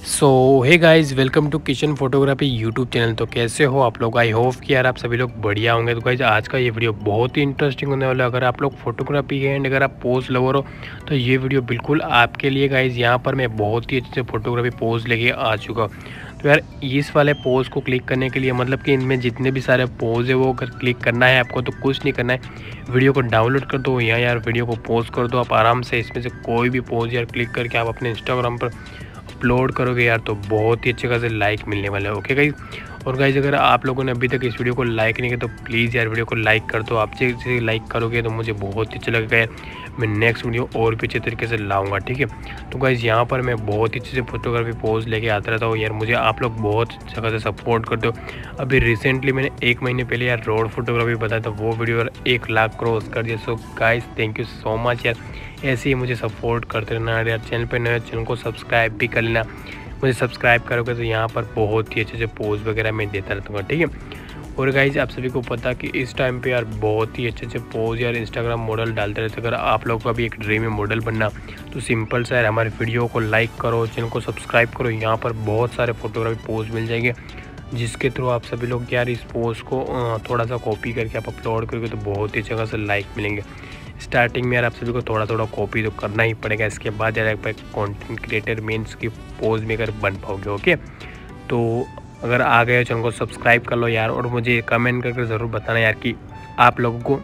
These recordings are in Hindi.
So hey guys, welcome to kitchen photography YouTube channel. तो कैसे हो आप लोग? आई होप कि यार आप सभी लोग बढ़िया होंगे। तो गाइस आज का ये वीडियो बहुत ही इंटरेस्टिंग होने वाला है। अगर आप लोग फोटोग्राफी है एंड अगर आप पोज लवर हो तो ये वीडियो बिल्कुल आपके लिए। गाइस यहाँ पर मैं बहुत ही अच्छे से फोटोग्राफी पोज लेके आ चुका हूँ। तो यार इस वाले पोज को क्लिक करने के लिए मतलब कि इनमें जितने भी सारे पोज है वो अगर क्लिक करना है आपको तो कुछ नहीं करना है, वीडियो को डाउनलोड कर दो या यार वीडियो को पोज कर दो। आप आराम से इसमें से कोई भी पोज यार क्लिक करके आप अपने इंस्टाग्राम पर अपलोड करोगे यार तो बहुत ही अच्छे खासे लाइक मिलने वाले हैं। ओके गाइज, और गाइज अगर आप लोगों ने अभी तक इस वीडियो को लाइक नहीं किया तो प्लीज़ यार वीडियो को लाइक कर दो। आप जैसे लाइक करोगे तो मुझे बहुत ही अच्छा लगेगा यार, मैं नेक्स्ट वीडियो और भी अच्छे तरीके से लाऊंगा। ठीक है, तो गाइज यहाँ पर मैं बहुत ही अच्छे से फोटोग्राफी पोज लेके आता रहता हूँ यार, मुझे आप लोग बहुत अच्छा खासा सपोर्ट करते हो। अभी रिसेंटली मैंने 1 महीने पहले यार रोड फोटोग्राफी बताया था, वो वीडियो यार 1 लाख क्रॉस कर दिया। So guys thank you so much यार, ऐसे ही मुझे सपोर्ट करते रहना यार। चैनल पर नए चैनल को सब्सक्राइब भी कर लेना, मुझे सब्सक्राइब करोगे तो यहाँ पर बहुत ही अच्छे से पोज वगैरह मैं देता रहता हूँ। ठीक है, और गाइज आप सभी को पता कि इस टाइम पे यार बहुत ही अच्छे पोज यार इंस्टाग्राम मॉडल डालते रहते। अगर आप लोग का भी एक ड्रीम है मॉडल बनना तो सिंपल सा यार हमारे वीडियो को लाइक करो, चैनल को सब्सक्राइब करो। यहाँ पर बहुत सारे फोटोग्राफी पोज मिल जाएंगे जिसके थ्रू आप सभी लोग यार इस पोज को थोड़ा सा कॉपी करके आप अपलोड करोगे तो बहुत ही जगह से लाइक मिलेंगे। स्टार्टिंग में यार आप सभी को थोड़ा थोड़ा कॉपी तो करना ही पड़ेगा, इसके बाद यार आप कंटेंट क्रिएटर मीन्स की पोज मेकर बन पाओगे। ओके, तो अगर आ गए चैनल को सब्सक्राइब कर लो यार, और मुझे कमेंट करके ज़रूर बताना यार कि आप लोगों को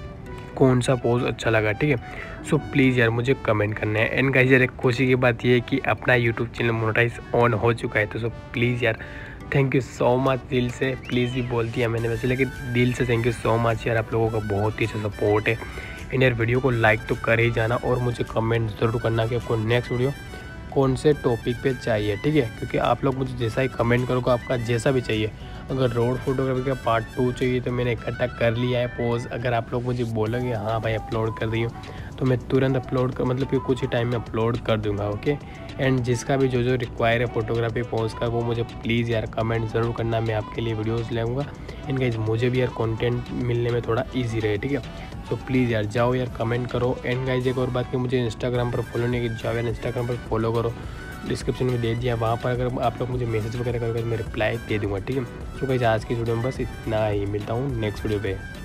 कौन सा पोज अच्छा लगा। ठीक है, सो प्लीज़ यार मुझे कमेंट करना है। एंड गाइस यार एक खुशी की बात ये है कि अपना यूट्यूब चैनल मोनेटाइज ऑन हो चुका है। तो सो प्लीज़ यार थैंक यू सो मच, दिल से प्लीज़ ही बोल दिया मैंने वैसे, लेकिन दिल से थैंक यू सो मच यार, आप लोगों का बहुत ही अच्छा सपोर्ट है। एंड यार वीडियो को लाइक तो कर ही जाना और मुझे कमेंट ज़रूर करना कि आपको नेक्स्ट वीडियो कौन से टॉपिक पे चाहिए। ठीक है, क्योंकि आप लोग मुझे जैसा ही कमेंट करोगे, आपका जैसा भी चाहिए, अगर रोड फोटोग्राफी का पार्ट 2 चाहिए तो मैंने इकट्ठा कर लिया है पोज। अगर आप लोग मुझे बोलोगे हाँ भाई अपलोड कर दियो तो मैं तुरंत अपलोड कर मतलब कि कुछ ही टाइम में अपलोड कर दूंगा। ओके, एंड जिसका भी जो रिक्वायर है फोटोग्राफी पोज का वो मुझे प्लीज़ यार कमेंट ज़रूर करना, मैं आपके लिए वीडियोज़ लाऊंगा। एंड गाइस मुझे भी यार कंटेंट मिलने में थोड़ा ईजी रहे। ठीक है, तो प्लीज़ यार जाओ यार कमेंट करो। एंड गाइस एक और बात कि मुझे इंस्टाग्राम पर फॉलो नहीं किया, जाओ यार इंस्टाग्राम पर फॉलो करो, डिस्क्रिप्शन में दे दिया, वहाँ पर अगर आप लोग मुझे मैसेज वगैरह करोगे तो मैं रिप्लाई दे दूँगा। ठीक है, तो गाइस आज की वीडियो में बस इतना ही, मिलता हूँ नेक्स्ट वीडियो पे।